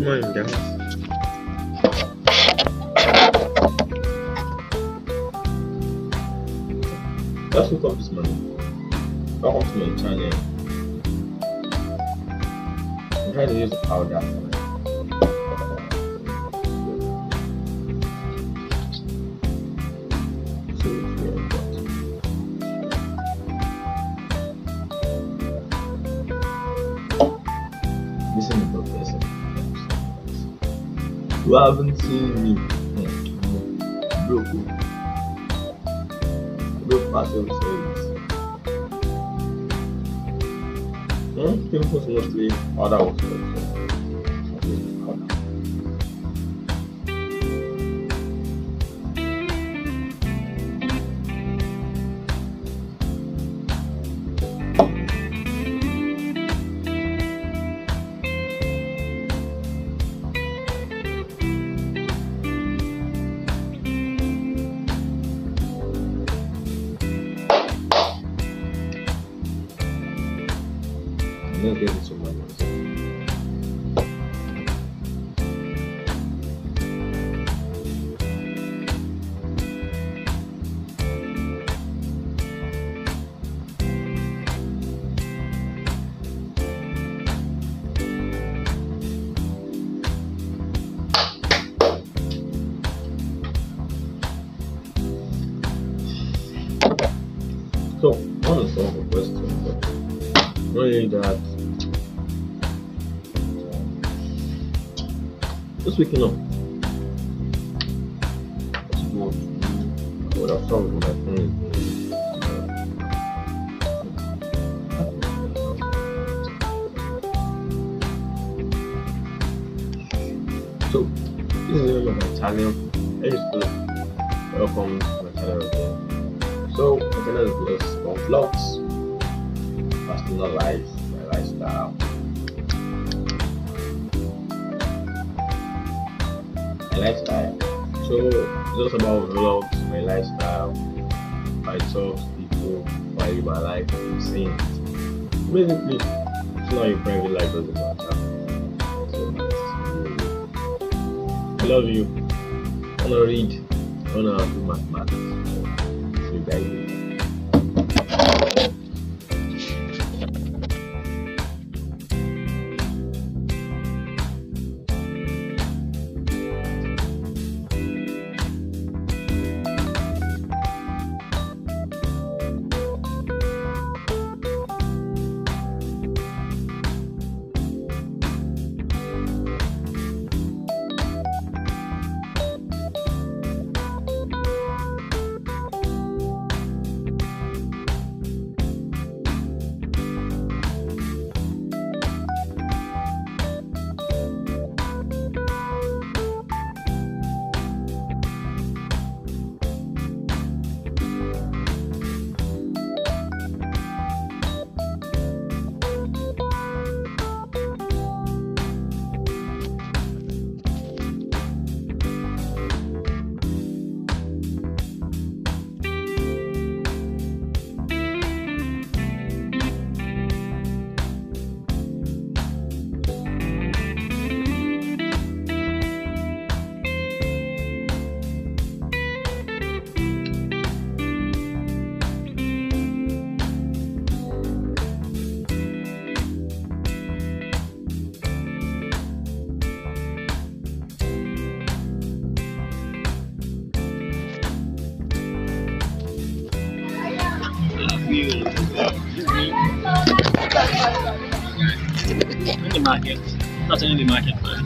morning, guys. Just woke up this morning. Welcome to my channel. I'm trying to use the powder. So it's very hot. Listen to the person. You haven't seen me. Broke. Broke parcel service. Chemicals mostly other works. Let's get into my notes. So, I want to solve a question, but really that just waking up. What I've solved with my friends. So, this is my channel. I used to welcome to my channel again. So, my channel is just on vlogs, personal life, my lifestyle. My lifestyle. So it's just about vlogs, my lifestyle, I talk to people, I live my life, I'm saying it. Basically, it's not your private life, doesn't matter. So I love you. I wanna read, I wanna do mathematics. So you guys. In the market, not in the market, but